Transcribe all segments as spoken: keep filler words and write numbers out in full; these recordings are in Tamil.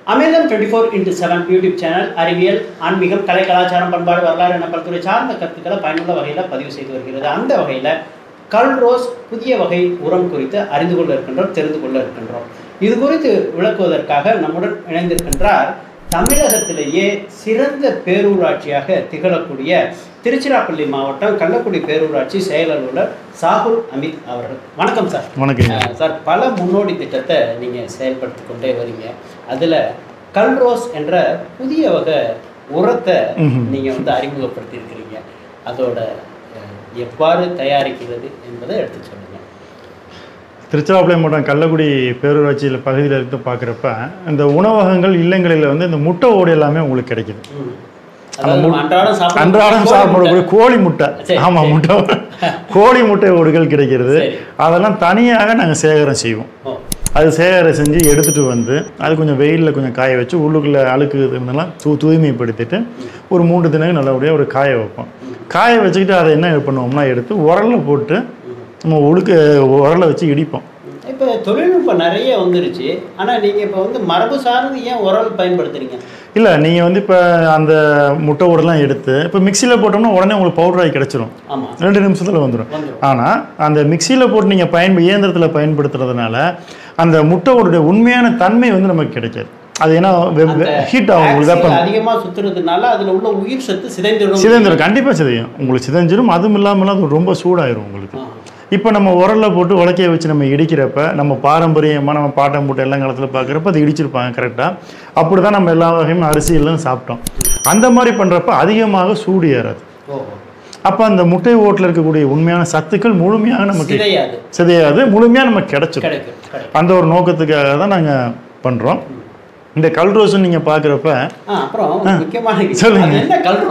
அமிர்தம் twenty four into seven YouTube channel அறிவியல், ஆன்மீகம், கலை, கலாச்சாரம், பண்பாடு, வரலாறு என பல்துறை சார்ந்த கருத்துக்களை பயனுள்ள வகையில் பதிவு செய்து வருகிறது. அந்த வகையில் கல்ரோஸ் புதிய வகை உரம் குறித்து அறிந்து கொள்ள இருக்கின்றோம், தெரிந்து கொள்ள இருக்கின்றோம். இது குறித்து விளக்குவதற்காக நம்முடன் இணைந்திருக்கின்றார் தமிழகத்திலேயே சிறந்த பேரூராட்சியாக திகழக்கூடிய திருச்சிராப்பள்ளி மாவட்டம் கள்ளக்குடி பேரூராட்சி செயல் அலுவலர் சாகுல் அமித் அவர்கள். வணக்கம் சார். வணக்கம் சார். பல முன்னோடி திட்டத்தை நீங்கள் செயல்படுத்தி கொண்டே வரீங்க. அதில் கல்ரோஸ் என்ற புதிய வகை உரத்தை நீங்கள் வந்து அறிமுகப்படுத்தி இருக்கிறீங்க. அதோட எவ்வாறு தயாரிக்கிறது என்பதை எடுத்து சொல்லுங்கள். திருச்சிராப்பள்ளி மாவட்டம் கள்ளக்குடி பேரூராட்சியில் பகுதியில் இருந்து பார்க்குறப்ப இந்த உணவகங்கள் இல்லங்களில் வந்து இந்த முட்டை ஓடு எல்லாமே உங்களுக்கு கிடைக்குது. அன்றாடம் சாப்பிடக்கூடிய கோழி முட்டை, ஆமாம் முட்டை கோழி முட்டை ஓடுகள் கிடைக்கிறது. அதெல்லாம் தனியாக நாங்கள் சேகரம் செய்வோம். அது சேகரம் செஞ்சு எடுத்துகிட்டு வந்து அது கொஞ்சம் வெயிலில் கொஞ்சம் காய வச்சு உள்ளுக்குள்ளே அழுக்கு இருந்தெல்லாம் தூ தூய்மைப்படுத்திட்டு ஒரு மூன்று தினங்கள் நல்லபடியாக ஒரு காய வைப்போம். காய வச்சுக்கிட்டு அதை என்ன பண்ணுவோம்னா எடுத்து உரலில் போட்டு நம்ம உழுக்க உரலை வச்சு இடிப்போம். இப்போ தொழில்நுட்பம் நிறைய வந்துருச்சு. ஆனால் நீங்கள் இப்போ வந்து மரபு சார்ந்து ஏன் உரல் பயன்படுத்துறீங்க? இல்லை, நீங்கள் வந்து இப்போ அந்த முட்டை ஓடெல்லாம் எடுத்து இப்போ மிக்சியில் போட்டோம்னா உடனே உங்களுக்கு பவுடர் ஆகி கிடச்சிரும், ரெண்டு நிமிஷத்தில் வந்துடும். ஆனால் அந்த மிக்சியில் போட்டு நீங்கள் பயன்ப இயந்திரத்தில் பயன்படுத்துறதுனால அந்த முட்டை ஓடுடைய உண்மையான தன்மை வந்து நமக்கு கிடைக்காது. அது ஏன்னா ஹீட் ஆகும், உங்களுக்கு வெப்பம் அதிகமாக சுற்றுறதுனால அதில் உள்ள உயிர் சத்து சிதைந்துடும். சிதைந்துடும், கண்டிப்பாக சிதையும், உங்களுக்கு சிதைஞ்சிடும். அதுவும் இல்லாமல் அது ரொம்ப சூடாயிரும் உங்களுக்கு. இப்போ நம்ம உரலில் போட்டு உலக்கையை வச்சு நம்ம இடிக்கிறப்ப நம்ம பாரம்பரியமாக நம்ம பாட்டம் மூட்டை எல்லாம் காலத்தில் பார்க்குறப்ப அது இடிச்சிருப்பாங்க கரெக்டாக. அப்படி தான் நம்ம எல்லா வகையும் அரிசி எல்லாம் சாப்பிட்டோம். அந்த மாதிரி பண்ணுறப்ப அதிகமாக சூடு ஏறாது. அப்போ அந்த முட்டை ஓட்டில் இருக்கக்கூடிய உண்மையான சத்துக்கள் முழுமையாக நமக்கு சிதையாது, முழுமையாக நமக்கு கிடைச்சிடும். அந்த ஒரு நோக்கத்துக்காக தான் நாங்கள் பண்ணுறோம். இந்த கல்ரோஸ் நீங்கள் பார்க்குறப்ப சொல்லுங்க.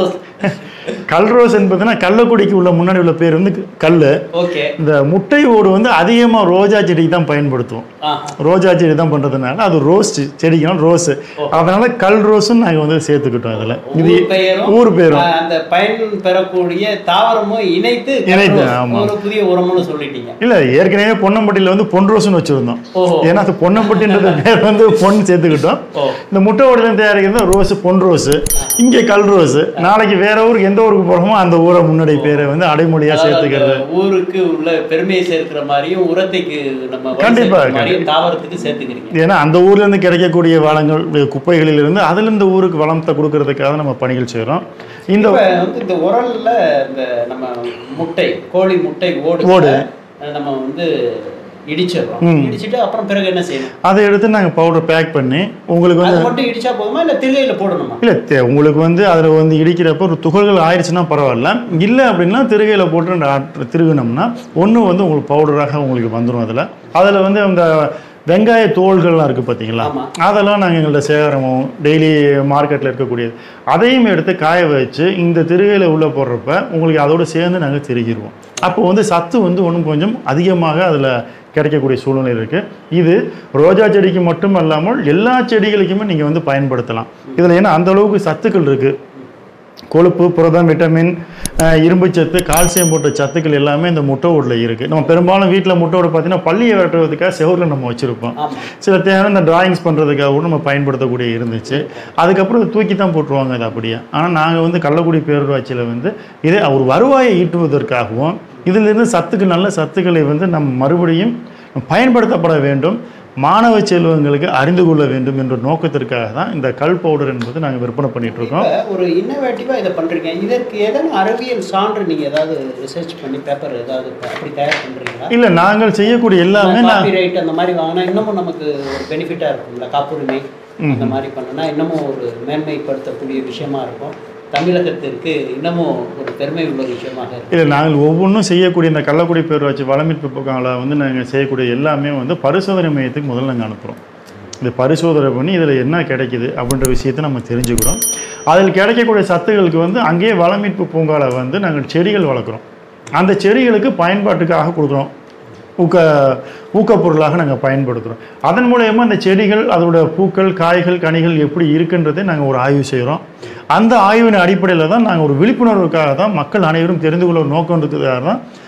கல்ரோஸ் என்பதுன்னா கள்ளக்குடிக்கு உள்ள முன்னாடி உள்ள பேர் வந்து கல். இந்த முட்டை ஓடு வந்து அதிகமாக ரோஜா செடிக்கு தான் பயன்படுத்துவோம். ரோஜா செடி தான் பண்ணுறதுனால அது ரோஸ் செடிக்கணும் ரோஸ், அதனால கல் ரோஸும் நாங்கள் வந்து சேர்த்துக்கிட்டோம். இதில் இது ஊர் பேரும் அந்த பயன் பெறக்கூடிய தாவரமும் இணைத்து இணைத்து ஆமாம் புதிய உரம்னு சொல்லிட்டீங்க. இல்லை, ஏற்கனவே பொன்னம்பட்டியில் வந்து பொன் ரோஸ்ன்னு வச்சுருந்தோம். ஏன்னா அது பொன்னம்பட்டின்றது பேர் வந்து பொன் சேர்த்துக்கிட்டோம். இந்த முட்டை ஓடுலேருந்து தயாரிக்கிறது ரோஸ், பொன் ரோஸ். இங்கே கல் ரோஸ். நாளைக்கு வேற ஊருக்கு எந்த ஊருக்கு போறோமோ அந்த ஊரை முன்னாடி பேரை வந்து அடைமொழியா சேர்த்துக்கிறது. ஊருக்கு உள்ள பெருமையை சேர்க்கிற மாதிரியும் உரத்தைக்கு நம்ம கண்டிப்பா தாவரத்துக்கு சேர்த்துக்கிறீங்க. ஏன்னா அந்த ஊர்ல இருந்து கிடைக்கக்கூடிய வளங்கள் குப்பைகளில் இருந்து அதுல இருந்து ஊருக்கு வளத்தை கொடுக்கறதுக்காக நம்ம பணிகள் செய்யறோம். இந்த இந்த உரல்ல இந்த நம்ம முட்டை கோழி முட்டை ஓடு ஓடு நம்ம வந்து இடிச்சிடுறோம். இடிச்சிட்டு அப்புறம் பிறகு என்ன செய்யணும்? அதை எடுத்து நாங்கள் பவுடர் பேக் பண்ணி உங்களுக்கு வந்து மட்டும் இடிச்சா போதுமா இல்லை திருகையில் போடணுமா? இல்லை, உங்களுக்கு வந்து அதில் வந்து இடிக்கிறப்ப ஒரு துகள்கள் ஆயிடுச்சுன்னா பரவாயில்ல. இல்லை அப்படின்னா திருகையில் போட்டு திருகினோம்னா ஒன்று வந்து உங்களுக்கு பவுடராக உங்களுக்கு வந்துடும். அதில் அதில் வந்து அந்த வெங்காய தோள்கள்லாம் இருக்குது பார்த்தீங்களா, அதெல்லாம் நாங்கள் எங்கள்கிட்ட சேகரமும் டெய்லி மார்க்கெட்டில் இருக்கக்கூடியது அதையும் எடுத்து காய வச்சு இந்த திருகையில் உள்ளே போடுறப்ப உங்களுக்கு அதோடு சேர்ந்து நாங்கள் திருகிடுவோம். அப்போ வந்து சத்து வந்து ஒன்றும் கொஞ்சம் அதிகமாக அதில் கிடைக்கக்கூடிய சூழ்நிலை இருக்குது. இது ரோஜா செடிக்கு மட்டும் அல்லாமல் எல்லா செடிகளுக்குமே நீங்கள் வந்து பயன்படுத்தலாம். இதில் ஏன்னா அந்த அளவுக்கு சத்துக்கள் இருக்குது. கொழுப்பு, புரதம், விட்டமின், இரும்பு சத்து, கால்சியம் போட்ட சத்துக்கள் எல்லாமே இந்த முட்டை ஓடில் இருக்குது. நம்ம பெரும்பாலும் வீட்டில் முட்டை ஓடு பார்த்தீங்கன்னா பள்ளியை வெட்டுறதுக்காக செவரில் நம்ம வச்சுருப்போம். சில தேவை இந்த டிராயிங்ஸ் பண்ணுறதுக்காக கூட நம்ம பயன்படுத்தக்கூடிய இருந்துச்சு. அதுக்கப்புறம் தூக்கி தான் போட்டுருவாங்க அது அப்படியே. ஆனால் நாங்கள் வந்து கள்ளக்குடி பேரூராட்சியில் வந்து இதை ஒரு வருவாயை ஈட்டுவதற்காகவும் இதிலிருந்து சத்துக்கு நல்ல சத்துக்களை வந்து நம்ம மறுபடியும் பயன்படுத்தப்பட வேண்டும், மாணவ செல்வங்களுக்கு அறிந்து கொள்ள வேண்டும் என்ற நோக்கத்திற்காக தான் இந்த கல் பவுடர் என்பது நாங்கள் விற்பனை பண்ணிட்டு இருக்கோம். ஒரு இன்னோவேட்டிவாக இதை பண்ணுறீங்க. இதற்கு ஏதாவது அறிவியல் சான்று நீங்கள் ஏதாவது ரிசர்ச் பண்ணி பேப்பர் ஏதாவது அப்படி தயார் பண்ணுறீங்களா? இல்லை, நாங்கள் செய்யக்கூடிய எல்லாமே ரைட் அந்த மாதிரி வாங்கினா இன்னமும் நமக்கு ஒரு பெனிஃபிட்டாக இருக்கும்ல. காப்புரிமை அந்த மாதிரி பண்ணோன்னா இன்னமும் ஒரு மேன்மைப்படுத்தக்கூடிய விஷயமா இருக்கும். தமிழகத்திற்கு இன்னமும் ஒரு பெருமை உள்ள விஷயமாக இருக்குது. இல்லை, நாங்கள் ஒவ்வொன்றும் செய்யக்கூடிய இந்த கள்ளக்குடி பேரூராட்சி வளமீட்பு புகாங்களை வந்து நாங்கள் செய்யக்கூடிய எல்லாமே வந்து பரிசோதனை மையத்துக்கு முதல்ல நாங்கள் அனுப்புகிறோம். இந்த பரிசோதனை பண்ணி இதில் என்ன கிடைக்குது அப்படின்ற விஷயத்தை நம்ம தெரிஞ்சுக்கிறோம். அதில் கிடைக்கக்கூடிய சத்துக்களுக்கு வந்து அங்கேயே வளமீட்பு பூங்காவில் வந்து நாங்கள் செடிகள் வளர்க்குறோம். அந்த செடிகளுக்கு பயன்பாட்டுக்காக கொடுக்குறோம். ஊக்க ஊக்கப்பொருளாக நாங்கள் பயன்படுத்துகிறோம். அதன் மூலயமா அந்த செடிகள் அதோட பூக்கள், காய்கள், கனிகள் எப்படி இருக்குன்றதை நாங்கள் ஒரு ஆய்வு செய்கிறோம். அந்த ஆய்வின் அடிப்படையில் தான் நாங்கள் ஒரு விழிப்புணர்வுக்காக தான் மக்கள் அனைவரும் தெரிந்து கொள்ள நோக்கன்றதுக்காக தான்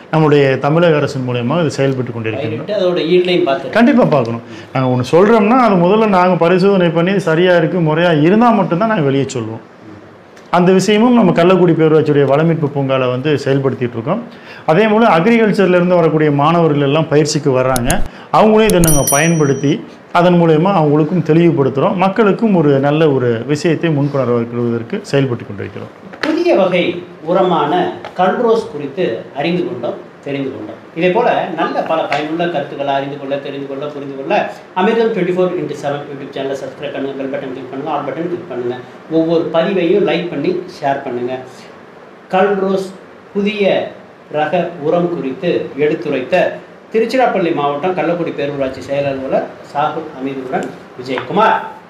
நம்முடைய தமிழக அரசின் மூலயமா இது செயல்பட்டு கொண்டிருக்கின்றோம். அதோட ஈட்லையும் பார்த்து கண்டிப்பாக பார்க்கணும். நாங்கள் ஒன்று சொல்கிறோம்னா அது முதல்ல நாங்கள் பரிசோதனை பண்ணி சரியாக இருக்குது முறையாக இருந்தால் மட்டும்தான் நாங்கள் வெளியே சொல்லுவோம். அந்த விஷயமும் நம்ம கள்ளக்குடி பேரூராட்சியுடைய வளமீட்பு பூங்காவில் வந்து செயல்படுத்திகிட்டு இருக்கோம். அதே போல் அக்ரிகல்ச்சர்லேருந்து வரக்கூடிய மாணவர்கள் எல்லாம் பயிற்சிக்கு வர்றாங்க. அவங்களும் இதை நாங்கள் பயன்படுத்தி அதன் மூலயமா அவங்களுக்கும் தெளிவுபடுத்துகிறோம். மக்களுக்கும் ஒரு நல்ல ஒரு விஷயத்தை முன்கொணர வைக்கிறதற்கு செயல்பட்டு கொண்டிருக்கிறோம். புதிய வகை உரமான கல்ரோஸ் குறித்து அறிந்து கொண்டோம், தெரிந்து கொண்டோம். இதே போல நல்ல பல பயனுள்ள கருத்துக்களை அறிந்து கொள்ள, தெரிந்து கொள்ள, புரிந்து கொள்ள Amirtham twenty four into seven YouTube சேனலை சப்ஸ்கிரைப் பண்ணுங்கள், பெல் பட்டன் கிளிக் பண்ணுங்கள், ஆல் பட்டன் கிளிக் பண்ணுங்கள். ஒவ்வொரு பதிவையும் லைக் பண்ணி ஷேர் பண்ணுங்கள். கல்ரோஸ் புதிய ரக உரம் குறித்து எடுத்துரைத்த திருச்சிராப்பள்ளி மாவட்டம் கள்ளக்குடி பேரூராட்சி செயலாளர் சாகுல் அமீதுடன் விஜயகுமார்.